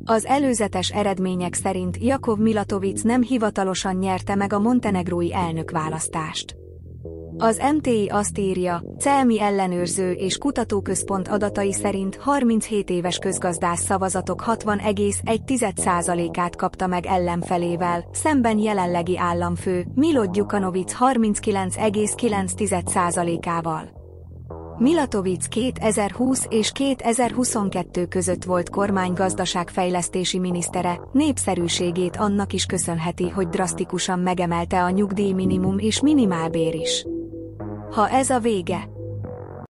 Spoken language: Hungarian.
Az előzetes eredmények szerint Jakov Milatovic nem hivatalosan nyerte meg a montenegrói elnökválasztást. Az MTI azt írja, CELMI ellenőrző és kutatóközpont adatai szerint 37 éves közgazdász szavazatok 60,1%-át kapta meg ellenfelével, szemben jelenlegi államfő, Milo Djukanovic 39,9%-ával. Milatovic 2020 és 2022 között volt kormánygazdaságfejlesztési minisztere, népszerűségét annak is köszönheti, hogy drasztikusan megemelte a nyugdíjminimum és minimálbér is. Ha ez a vége,